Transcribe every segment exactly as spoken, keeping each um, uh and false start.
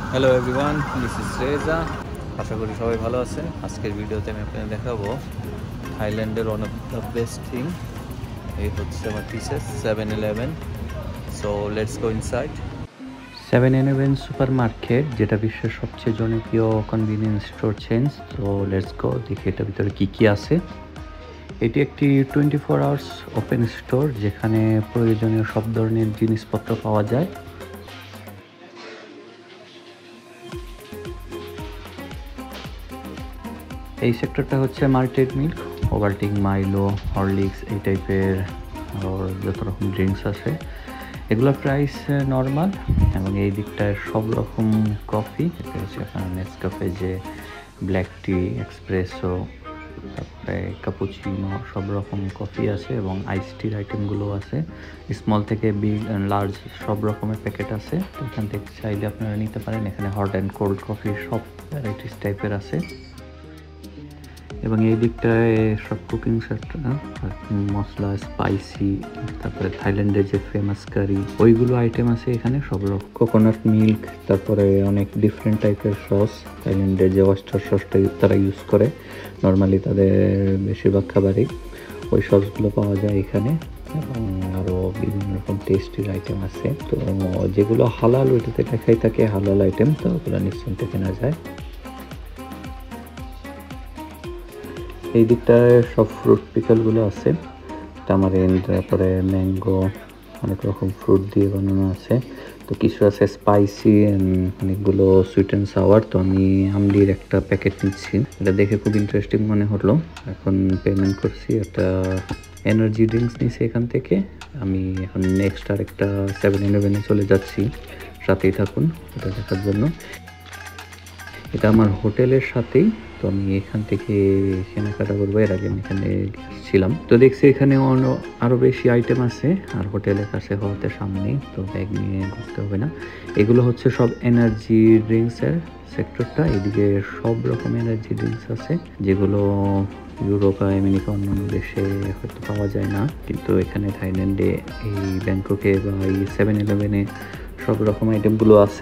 Hello everyone, this is Reza. আশা করি সবাই ভালো আছেন। আজকের ভিডিওতে আমি আপনাদের দেখাবো থাইল্যান্ডের one of the best thing. এই হচ্ছে আমার টিসেস seven eleven. So let's go inside. Seven eleven super market, যেটা বিশ্বের সবচেয়ে জনপ্রিয় convenience store chain. So let's go, দেখি এটার ভিতরে কী কী আছে। এটি একটি twenty four hours open store, যেখানে প্রয়োজনীয় সব ধরনের জিনিসপত্র পাওয়া যায়। এই সেক্টরটা হচ্ছে malted milk, Ovaltine, Milo, Horlicks, এই টাইপের আর যত রকম ড্রিঙ্কস আছে, এগুলোর প্রাইস নর্মাল। এবং এই দিকটায় সব রকম কফি, এটা হচ্ছে আপনার নেসক্যাফে, যে ব্ল্যাক টি, এক্সপ্রেসো, তারপরে ক্যাপুচিনো, সব রকম কফি আছে এবং আইস টির আইটেমগুলো আছে। স্মল থেকে বিগ অ্যান্ড লার্জ সব রকমের প্যাকেট আছে, তো এখান থেকে চাইলে আপনারা নিতে পারেন। এখানে হট অ্যান্ড কোল্ড কফি সব ভ্যারাইটিস টাইপের আছে। এবং এই দিকটায় সব কুকিং সেট, মশলা, স্পাইসি, তারপরে থাইল্যান্ডের যে ফেমাস কারি, ওইগুলো আইটেম আছে এখানে সব রকম। কোকোনাট মিল্ক, তারপরে অনেক ডিফারেন্ট টাইপের সস। থাইল্যান্ডের যে ওয়েস্টার সসটা তারা ইউজ করে নর্মালি তাদের বেশিরভাগ খাবারই, ওই সসগুলো পাওয়া যায় এখানে। এবং আরও বিভিন্ন রকম টেস্টির আইটেম আছে। তো যেগুলো হালাল, ওইটাতে লেখাই থাকে হালাল আইটেম, তো ওগুলো নিশ্চিন্তে কেনা যায়। এই দিকটায় সব ফ্রুট পিকলগুলো আছে, টামারিন্ড, তারপরে ম্যাঙ্গো, অনেক রকম ফ্রুট দিয়ে বানানো আছে। তো কিছু আছে স্পাইসি, অনেকগুলো সুইট অ্যান্ড সাওয়ার। তো আমি আমলির একটা প্যাকেট নিচ্ছি, এটা দেখে খুব ইন্টারেস্টিং মনে হলো। এখন পেমেন্ট করছি, একটা এনার্জি ড্রিঙ্কস নিয়েছি এখান থেকে। আমি এখন নেক্সট আর একটা সেভেন ইলেভেনে চলে যাচ্ছি, সাথেই থাকুন এটা দেখার জন্য। এটা আমার হোটেলের সাথেই, তো আমি এখান থেকে কেনাকাটা করবো। এর আগে আমি এখানে ছিলাম, তো দেখছি এখানে আরও বেশি আইটেম আছে, আর হোটেলের কাছে হওয়াতে সামনেই, তো ব্যাগ নিয়ে ঘুরতে হবে না। এগুলো হচ্ছে সব এনার্জি ড্রিঙ্কসের সেক্টরটা। এদিকে সব রকম এনার্জি ড্রিঙ্কস আছে, যেগুলো ইউরোপ, আমেরিকা, অন্যান্য দেশে হয়তো পাওয়া যায় না, কিন্তু এখানে থাইল্যান্ডে, এই ব্যাংককে বা এই সেভেন ইলেভেনে সব রকম আইটেমগুলো আছে।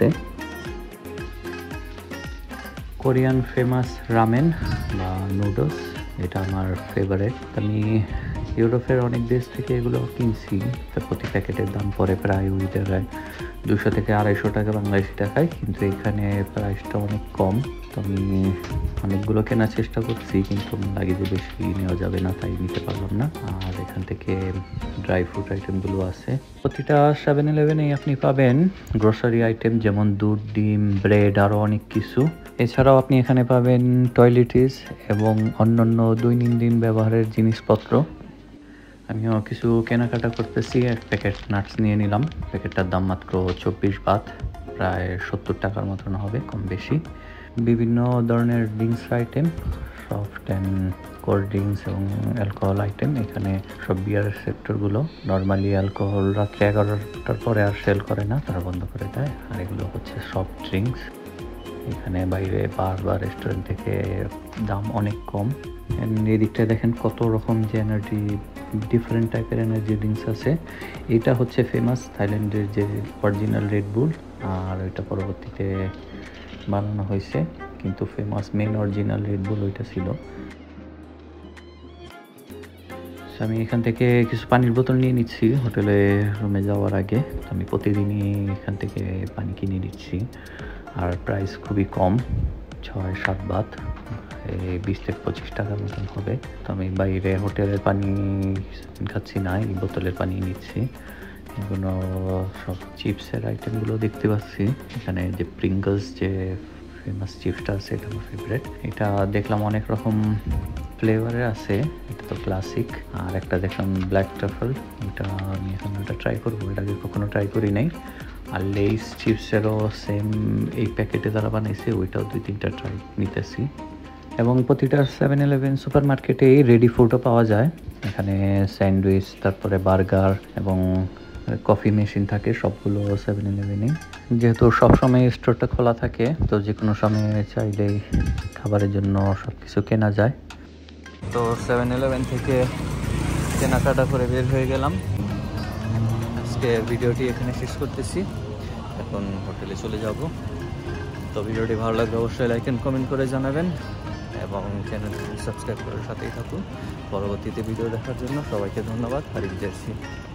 কোরিয়ান ফেমাস রামেন বা নুডলস, এটা আমার ফেভারিট। আমি ইউরোপের অনেক দেশ থেকে এগুলো কিনছি, তার প্রতি প্যাকেটের দাম পড়ে প্রায় ওই জায়গায় দুশো থেকে আড়াইশো টাকা বাংলাদেশি টাকায়, কিন্তু এখানে প্রাইসটা অনেক কম। তো আমি অনেকগুলো কেনার চেষ্টা করছি, কিন্তু লাগে যে বেশি নেওয়া যাবে না, তাই নিতে পারলাম না। আর এখান থেকে ড্রাই ফ্রুট আইটেমগুলো আছে। প্রতিটা সেভেন ইলেভেনেই আপনি পাবেন গ্রোসারি আইটেম, যেমন দুধ, ডিম, ব্রেড, আরও অনেক কিছু। এছাড়াও আপনি এখানে পাবেন টয়লেটিস এবং অন্যান্য দৈনন্দিন ব্যবহারের জিনিসপত্র। আমিও কিছু কেনাকাটা করতেছি, এক প্যাকেট নাটস নিয়ে নিলাম। প্যাকেটটার দাম মাত্র চব্বিশ বাত, প্রায় সত্তর টাকার মতন হবে, কম বেশি। বিভিন্ন ধরনের drinks item, soft and cold drinks এবং অ্যালকোহল আইটেম। এখানে সব বিয়ারের সেক্টরগুলো, নর্মালি অ্যালকোহল রাত্রে এগারোটার পরে আর সেল করে না, তারা বন্ধ করে দেয়। আর এগুলো হচ্ছে সফট ড্রিঙ্কস। এখানে বাইরে বার বা রেস্টুরেন্ট থেকে দাম অনেক কম। এই দিকটায় দেখেন কত রকম যে এনার্জি, ডিফারেন্ট টাইপের এনার্জি ড্রিঙ্কস আছে। এটা হচ্ছে ফেমাস থাইল্যান্ডের যে অরিজিনাল রেড বুল, আর এটা পরবর্তীতে বানানো হয়েছে, কিন্তু famous main original Red Bull ওইটা ছিল। আমি এখান থেকে কিছু পানির বোতল নিয়ে নিচ্ছি হোটেলে রুমে যাওয়ার আগে। আমি প্রতিদিনই এখান থেকে পানি কিনে নিচ্ছি, আর প্রাইস খুবই কম, ছয় সাত বাত, এই বিশ থেকে পঁচিশ টাকার মতন হবে। তো আমি বাইরে হোটেলের পানি খাচ্ছি না, এই বোতলের পানি নিচ্ছি। এগুলো সব চিপসের আইটেমগুলো দেখতে পাচ্ছি এখানে, যে প্রিঙ্গলস যে ফেমাস চিপসটা আছে, এটা আমার ফেভারিট। এটা দেখলাম অনেক রকম ফ্লেভারের আছে, এটা তো ক্লাসিক। আর একটা দেখলাম ব্ল্যাক ট্রাফল, ওইটা আমি এখন ওটা ট্রাই করবো, এর আগে কখনো ট্রাই করি নাই। আর লেইস চিপসেরও সেম এই প্যাকেটে তারা বানাইছে, ওইটাও দুই তিনটা ট্রাই নিতেছি। এবং প্রতিটা সেভেন ইলেভেন সুপার মার্কেটেই রেডি ফুডও পাওয়া যায়। এখানে স্যান্ডউইচ, তারপরে বার্গার এবং কফি মেশিন থাকে সবগুলো সেভেন ইলেভেনে। যেহেতু সবসময় স্টোরটা খোলা থাকে, তো যে কোনো সময় চাইলেই খাবারের জন্য সব কিছু কেনা যায়। তো সেভেন ইলেভেন থেকে কেনাকাটা করে বের হয়ে গেলাম। আজকে ভিডিওটি এখানে শেষ করতেছি, এখন হোটেলে চলে যাব। তো ভিডিওটি ভালো লাগলে অবশ্যই লাইক অ্যান্ড কমেন্ট করে জানাবেন এবং চ্যানেলটি সাবস্ক্রাইব করে সাথেই থাকুন। পরবর্তীতে ভিডিও দেখার জন্য সবাইকে ধন্যবাদ। হারিয়ে যাচ্ছি।